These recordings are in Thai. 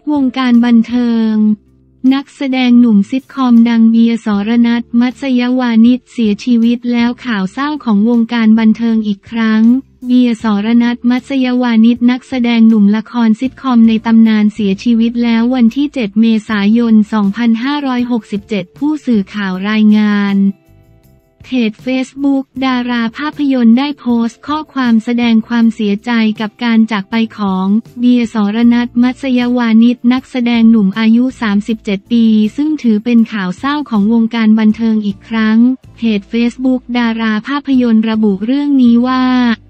วงการบันเทิงนักแสดงหนุ่มซิทคอมดังเบียร์ สรณัฐ มัตยวานิชเสียชีวิตแล้วข่าวเศร้าของวงการบันเทิงอีกครั้งเบียร์ สรณัฐ มัตยวานิชนักแสดงหนุ่มละครซิทคอมในตำนานเสียชีวิตแล้ววันที่ 7 เมษายน 2567 ผู้สื่อข่าวรายงานเพจ Facebook ดาราภาพยนตร์ได้โพสต์ข้อความแสดงความเสียใจกับการจากไปของเบียร์ สรณัฐ มัตยวานิชนักแสดงหนุ่มอายุ 37 ปีซึ่งถือเป็นข่าวเศร้าของวงการบันเทิงอีกครั้งเพจ Facebook ดาราภาพยนตร์ระบุเรื่องนี้ว่า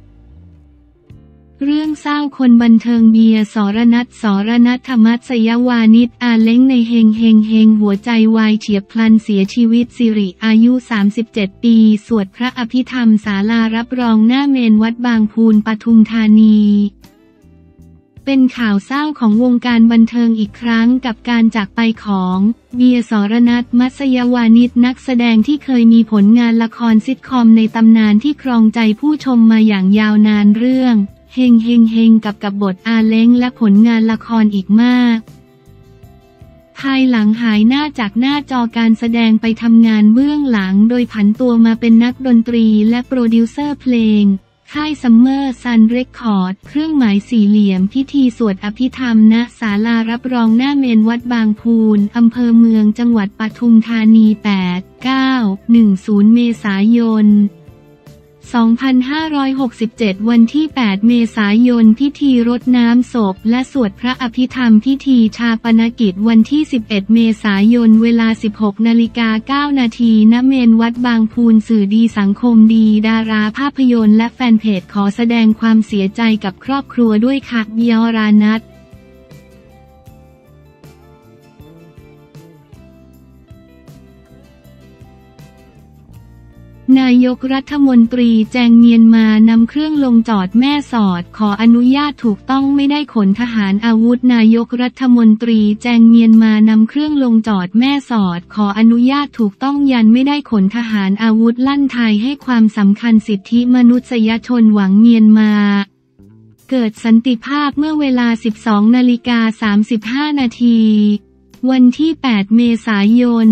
เรื่องเศร้าคนบันเทิงเบียร์ สรณัฐ สรณัฐ มัตยวานิชอาเล้งในเฮงหัวใจวายเฉียบพลันเสียชีวิตสิริอายุ 37 ปีสวดพระอภิธรรมศาลารับรองหน้าเมนวัดบางพูนปทุมธานีเป็นข่าวเศร้าของวงการบันเทิงอีกครั้งกับการจากไปของเบียร์ สรณัฐ มัตยวานิชนักแสดงที่เคยมีผลงานละครซิทคอมในตำนานที่ครองใจผู้ชมมาอย่างยาวนานเรื่องเฮงกับบทอาเล้งและผลงานละครอีกมากภายหลังหายหน้าจากหน้าจอการแสดงไปทำงานเบื้องหลังโดยผันตัวมาเป็นนักดนตรีและโปรดิวเซอร์เพลงค่ายซัมเมอร์ซันเรคคอร์ดเครื่องหมายสี่เหลี่ยมพิธีสวดอภิธรรมณศาลารับรองหน้าเมนวัดบางพูนอำเภอเมืองจังหวัดปทุมธานี 8-9-10 เมษายน2567 วันที่ 8 เมษายนพิธีรดน้ำศพและสวดพระอภิธรรมพิธีชาปนกิจวันที่ 11 เมษายนเวลา 16:09 นาทีณเมนวัดบางพูนสื่อดีสังคมดีดาราภาพยนตร์และแฟนเพจขอแสดงความเสียใจกับครอบครัวด้วยค่ะเบียร์ สรณัฐนายกรัฐมนตรีแจงเมียนมานำเครื่องลงจอดแม่สอดขออนุญาตถูกต้องไม่ได้ขนทหารอาวุธนายกรัฐมนตรีแจงเมียนมานำเครื่องลงจอดแม่สอดขออนุญาตถูกต้องยันไม่ได้ขนทหารอาวุธลั่นไทยให้ความสำคัญสิทธิมนุษยชนหวังเมียนมาเกิดสันติภาพเมื่อเวลา 12:35 นาทีวันที่ 8 เมษายน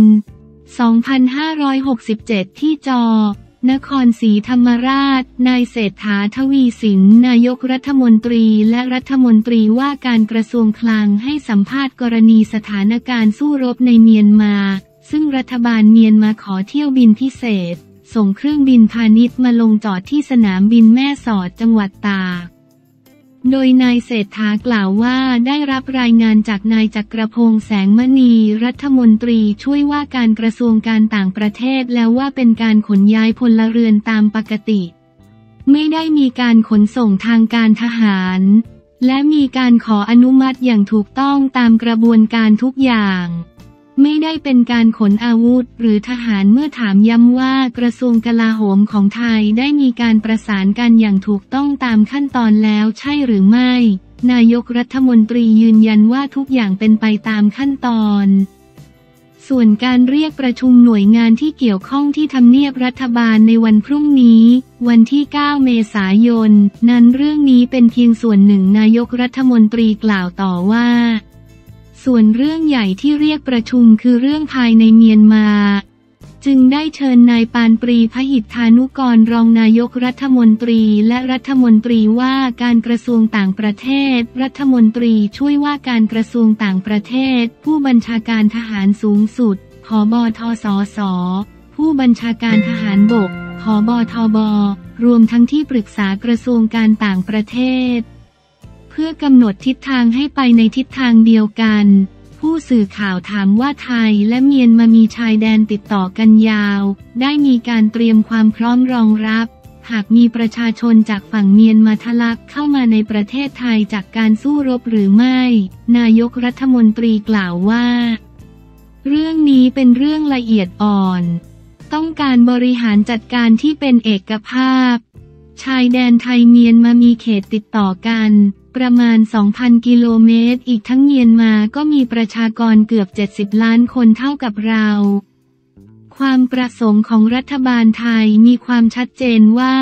2567 ที่จนครศรีธรรมราชนายเศรษฐา ทวีสินนายกรัฐมนตรีและรัฐมนตรีว่าการกระทรวงคลังให้สัมภาษณ์กรณีสถานการณ์สู้รบในเมียนมาซึ่งรัฐบาลเมียนมาขอเที่ยวบินพิเศษส่งเครื่องบินพาณิชย์มาลงจอดที่สนามบินแม่สอดจังหวัดตากโดยนายเศรษฐากล่าวว่าได้รับรายงานจากนายจักรพงษ์แสงมณีรัฐมนตรีช่วยว่าการกระทรวงการต่างประเทศแล้วว่าเป็นการขนย้ายพลเรือนตามปกติไม่ได้มีการขนส่งทางการทหารและมีการขออนุมัติอย่างถูกต้องตามกระบวนการทุกอย่างไม่ได้เป็นการขนอาวุธหรือทหารเมื่อถามย้ำว่ากระทรวงกลาโหมของไทยได้มีการประสานกันอย่างถูกต้องตามขั้นตอนแล้วใช่หรือไม่นายกรัฐมนตรียืนยันว่าทุกอย่างเป็นไปตามขั้นตอนส่วนการเรียกประชุมหน่วยงานที่เกี่ยวข้องที่ทำเนียบรัฐบาลในวันพรุ่งนี้วันที่ 9 เมษายนนั้นเรื่องนี้เป็นเพียงส่วนหนึ่งนายกรัฐมนตรีกล่าวต่อว่าส่วนเรื่องใหญ่ที่เรียกประชุมคือเรื่องภายในเมียนมาจึงได้เชิญนายปานปรีพหิทธานุกรรองนายกรัฐมนตรีและรัฐมนตรีว่าการกระทรวงต่างประเทศรัฐมนตรีช่วยว่าการกระทรวงต่างประเทศผู้บัญชาการทหารสูงสุดผบ.ทสส.ผู้บัญชาการทหารบกผบ.ทบ.รวมทั้งที่ปรึกษากระทรวงการต่างประเทศเพื่อกำหนดทิศทางให้ไปในทิศทางเดียวกันผู้สื่อข่าวถามว่าไทยและเมียนมามีชายแดนติดต่อกันยาวได้มีการเตรียมความพร้อมรองรับหากมีประชาชนจากฝั่งเมียนมาทะลักเข้ามาในประเทศไทยจากการสู้รบหรือไม่นายกรัฐมนตรีกล่าวว่าเรื่องนี้เป็นเรื่องละเอียดอ่อนต้องการบริหารจัดการที่เป็นเอกภาพชายแดนไทยเมียนมามีเขตติดต่อกันประมาณ 2,000 กิโลเมตรอีกทั้งเมียนมาก็มีประชากรเกือบ 70 ล้านคนเท่ากับเราความประสงค์ของรัฐบาลไทยมีความชัดเจนว่า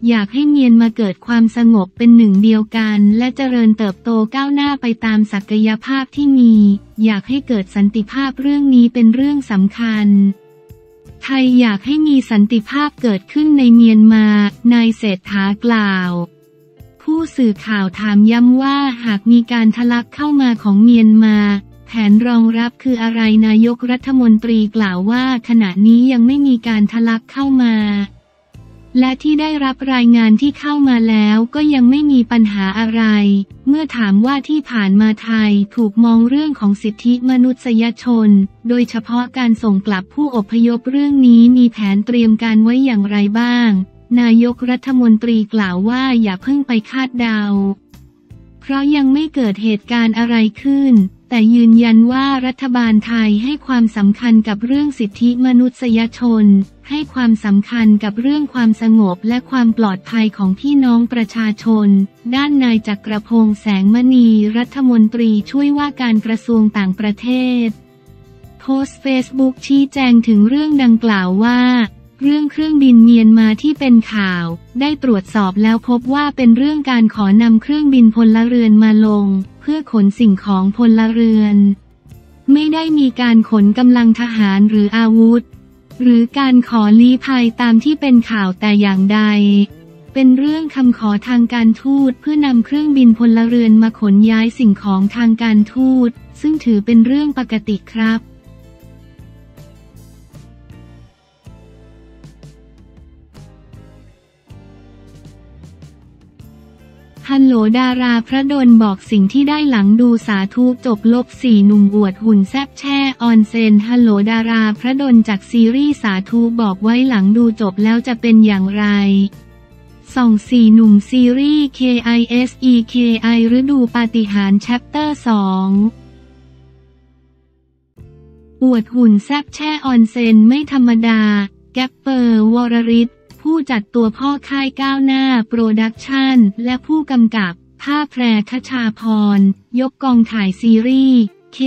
อยากให้เมียนมาเกิดความสงบเป็นหนึ่งเดียวกันและเจริญเติบโตก้าวหน้าไปตามศักยภาพที่มีอยากให้เกิดสันติภาพเรื่องนี้เป็นเรื่องสำคัญไทยอยากให้มีสันติภาพเกิดขึ้นในเมียนมานายเศรษฐากล่าวผู้สื่อข่าวถามย้ำว่าหากมีการทะลักเข้ามาของเมียนมาแผนรองรับคืออะไรนายกรัฐมนตรีกล่าวว่าขณะนี้ยังไม่มีการทะลักเข้ามาและที่ได้รับรายงานที่เข้ามาแล้วก็ยังไม่มีปัญหาอะไรเมื่อถามว่าที่ผ่านมาไทยถูกมองเรื่องของสิทธิมนุษยชนโดยเฉพาะการส่งกลับผู้อพยพเรื่องนี้มีแผนเตรียมการไว้อย่างไรบ้างนายกรัฐมนตรีกล่าวว่าอย่าเพิ่งไปคาดเดาเพราะยังไม่เกิดเหตุการณ์อะไรขึ้นแต่ยืนยันว่ารัฐบาลไทยให้ความสำคัญกับเรื่องสิทธิมนุษยชนให้ความสำคัญกับเรื่องความสงบและความปลอดภัยของพี่น้องประชาชนด้านนายจักรพงษ์แสงมณีรัฐมนตรีช่วยว่าการกระทรวงต่างประเทศโพสต์เฟซบุ๊กชี้แจงถึงเรื่องดังกล่าวว่าเรื่องเครื่องบินเมียนมาที่เป็นข่าวได้ตรวจสอบแล้วพบว่าเป็นเรื่องการขอนำเครื่องบินพลเรือนมาลงเพื่อขนสิ่งของพลเรือนไม่ได้มีการขนกำลังทหารหรืออาวุธหรือการขอลี้ภัยตามที่เป็นข่าวแต่อย่างใดเป็นเรื่องคำขอทางการทูตเพื่อนำเครื่องบินพลเรือนมาขนย้ายสิ่งของทางการทูตซึ่งถือเป็นเรื่องปกติครับฮัลโหลดาราพระดลบอกสิ่งที่ได้หลังดูสาธุจบลบ4หนุ่มอวดหุ่นแซ่บแช่ออนเซนฮัลโหลดาราพระดลจากซีรีส์สาธุบอกไว้หลังดูจบแล้วจะเป็นอย่างไรส่อง4หนุ่มซีรีส์ KISEKI ฤดูปาฏิหาริย์แชปเตอร์2อวดหุ่นแซ่บแช่ออนเซนไม่ธรรมดาแกปเปอร์วรริศผู้จัดตัวพ่อค่ายก้าวหน้าโปรดักชั่นและผู้กำกับภาพแพรคชาพรยกกองถ่ายซีรีส์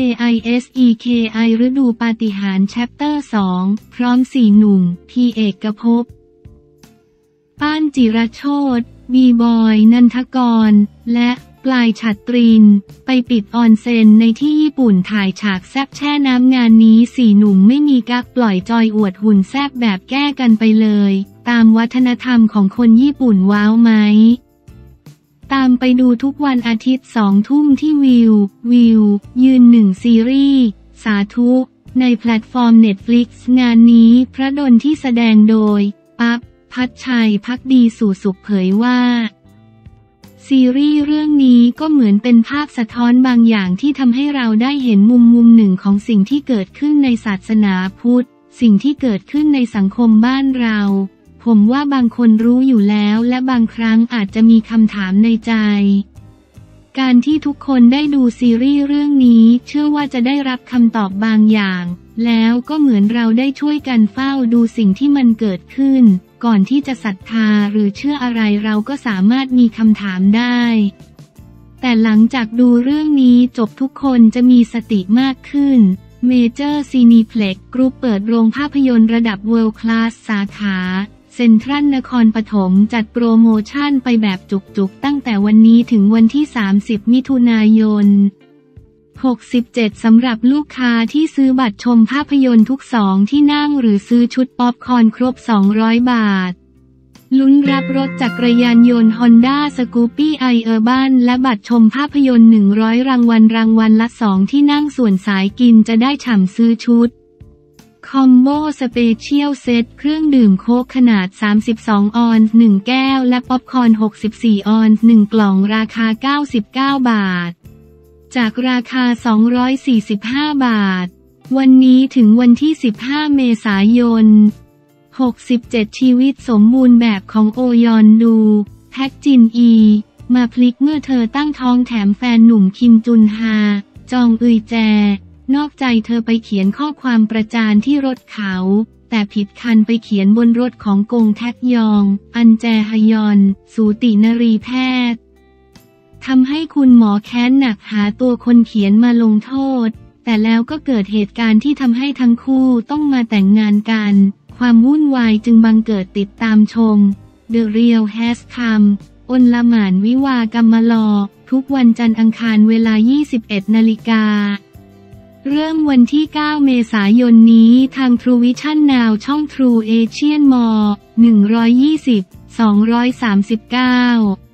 KISEKI ฤดูปาฏิหาริย์แชปเตอร์2พร้อม4หนุ่มพีเอกภพป้านจิรโชติบีบอยนันทกรและปลายฉัตรินไปปิดออนเซ็นในที่ญี่ปุ่นถ่ายฉากแซบแช่น้ำงานนี้4หนุ่มไม่มีกักปล่อยจอยอวดหุ่นแซบแบบแก้กันไปเลยตามวัฒนธรรมของคนญี่ปุ่นว้าวไหมตามไปดูทุกวันอาทิตย์2 ทุ่มที่วิวยืน1ซีรีส์สาธุในแพลตฟอร์ม Netflix งานนี้พระดลที่แสดงโดยปั๊บพัชชัยภักดีสู่สุขเผยว่าซีรีส์เรื่องนี้ก็เหมือนเป็นภาพสะท้อนบางอย่างที่ทำให้เราได้เห็นมุมหนึ่งของสิ่งที่เกิดขึ้นในศาสนาพุทธสิ่งที่เกิดขึ้นในสังคมบ้านเราผมว่าบางคนรู้อยู่แล้วและบางครั้งอาจจะมีคำถามในใจการที่ทุกคนได้ดูซีรีส์เรื่องนี้เชื่อว่าจะได้รับคำตอบบางอย่างแล้วก็เหมือนเราได้ช่วยกันเฝ้าดูสิ่งที่มันเกิดขึ้นก่อนที่จะศรัทธาหรือเชื่ออะไรเราก็สามารถมีคำถามได้แต่หลังจากดูเรื่องนี้จบทุกคนจะมีสติมากขึ้นเมเจอร์ซีนีเพล็กซ์กรุ๊ปเปิดโรงภาพยนตร์ระดับเวิลด์คลาสสาขาเซ็นทรัลนครปฐมจัดโปรโมชั่นไปแบบจุกๆตั้งแต่วันนี้ถึงวันที่30มิถุนายน67สำหรับลูกค้าที่ซื้อบัตรชมภาพยนตร์ทุก2ที่นั่งหรือซื้อชุดป๊อปคอร์นครบ200 บาทลุ้นรับรถจักรยานยนต์ Honda Scoopy i Urban และบัตรชมภาพยนตร์100รางวัลละ2ที่นั่งส่วนสายกินจะได้ฉ่ำซื้อชุดคอมโบสเปเชียลเซตเครื่องดื่มโค้กขนาด32ออนซ์1แก้วและป๊อปคอร์น64ออนซ์1กล่องราคา99 บาทจากราคา245 บาทวันนี้ถึงวันที่15 เมษายน67ชีวิตสมบูรณ์แบบของโอยอนดูแพ็กจินอีมาพลิกเมื่อเธอตั้งท้องแถมแฟนหนุ่มคิมจุนฮาจองอึยแจนอกใจเธอไปเขียนข้อความประจานที่รถเขาแต่ผิดคันไปเขียนบนรถของกงแท็กยองอันแจฮยอนสูตินรีแพทย์ทำให้คุณหมอแค้นหนักหาตัวคนเขียนมาลงโทษแต่แล้วก็เกิดเหตุการณ์ที่ทำให้ทั้งคู่ต้องมาแต่งงานกันความวุ่นวายจึงบังเกิดติดตามชม The Real Has Come อนละหมานวิวากำมะลอทุกวันจันทร์อังคารเวลา 21 นาฬิกาเริ่มวันที่ 9 เมษายนนี้ทาง True Vision Now ช่อง True Asian Mall 120 239